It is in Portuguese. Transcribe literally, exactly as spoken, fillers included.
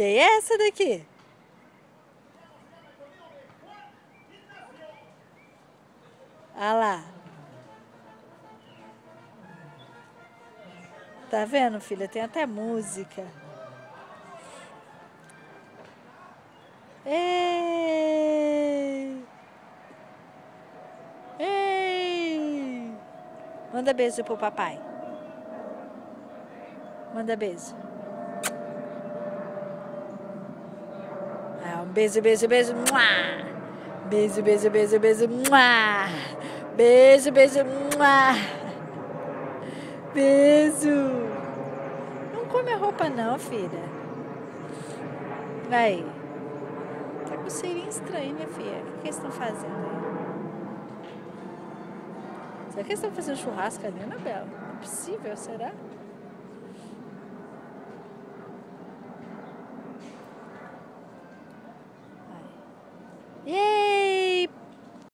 Que é essa daqui? Ah lá. Tá vendo, filha? Tem até música. Ei! Ei! Manda beijo pro papai. Manda beijo. Ah, um beijo, beijo, beijo. Mua! Beijo, beijo, beijo, beijo. Mua! Beijo, beijo. Mua! Beijo. Não come a roupa não, filha. Aí. Tá com cheirinho estranho, né, filha? O que, que eles estão fazendo aí? Será que eles estão fazendo churrasco ali, Anabela? Não é possível, será?